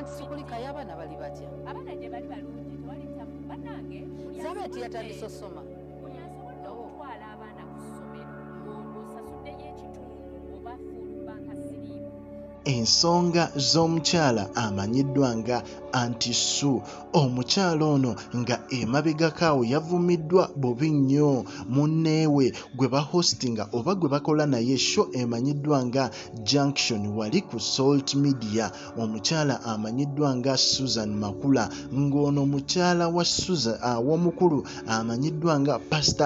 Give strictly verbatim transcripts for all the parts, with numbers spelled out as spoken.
Anti Sue kayaba bali batya abana gye bali balungi tewali tamu bannange zaba ati yatandise osoma onyasobola okutwala abaana ku ssomero ng'osasuddeyo ekitundu oba full banka siriimu. Ensonga z'omukyala amanyiddwa nga Anti Sue. Omukyala ono nga emabegakaawo yavumiddwa bubi nnyo munneewe gwe bahostinga oba gwe bakola naye show emanyiddwa nga Junction wali ku Salt Media. Omukyala amanyiddwa nga Suzan Makula, ng'ono mukyala wa Suzan uh, w'omukulu amanyiddwa nga Pastor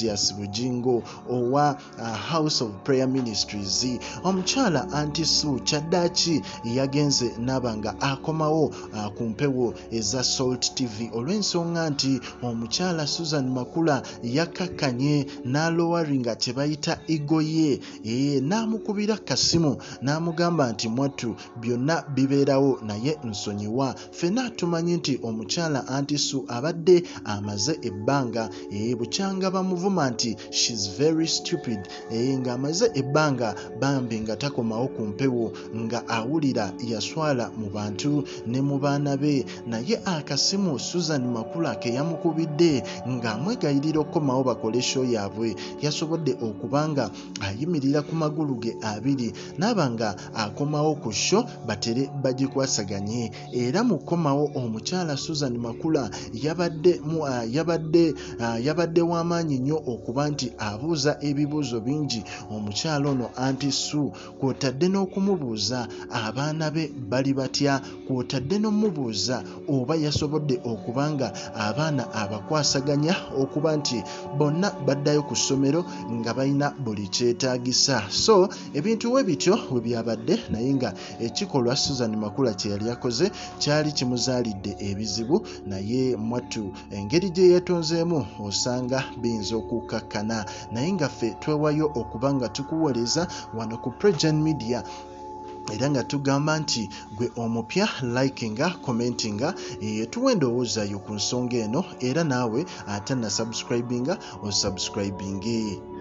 Bugingo owa uh, House of Prayer Ministries. Omukyala Anti Sue Kyaddaaki yagenze nabanga akomawo uh, ku mpewo eza Salt T V olw'ensonga nti omukyala Suzan Makula yakakkanye n'alowaringa kye bayita ego ye e, n'amukubira kasimu n'amugamba nti mwattu byonna bibeerawo naye nsonyiwa. Ffenna tumanyi nti omukyala Anti Sue abadde amaze ebbanga e, bukyanga bamuvuma nti she's very stupid e, ng'amaze ebbanga bambi nga takomawo ku mpewo nga awulira yaswala mu bantu ne mu baana be, naye akasimu Suzan Makula ke yamukubidde ng'amwegayirira okukomawo bakole show yaabwe yasobodde okubanga ayimirira ku magulu ge abiri n'abanga akomawo ku show batere bagikwasaganye. Era mu kukomawo omukyala Suzan Makula yabadde mu uh, yabadde uh, yabadde w'amaanyi nnyo okuba nti abuuza ebibuuzo bingi omukyala ono Anti Sue, kw'otadde n'okumubuuza abaana be bali batya, kw'otadde n'omubuuza oba yasobodde okubanga abaana abakwasaganya okuba nti bonna baddayo ku ssomero nga balina buli kyetaagisa. So ebintu we bityo we byabadde, naye nga ekikolwa Suzan Makula kye yali yakoze kyali kimuzaalidde ebizibu, naye mwattu engeri gye yeetonzeemu osanga biyinza okukkakkana, naye nga ffe twewayo okuba nga tukuwoleza wano ku PROJOURN Media era nga tugamba nti gwe omupya likinga commentinga e, tuwe endowooza yo ku nsonga eno, era naawe ate na subscribinga o subscribinge.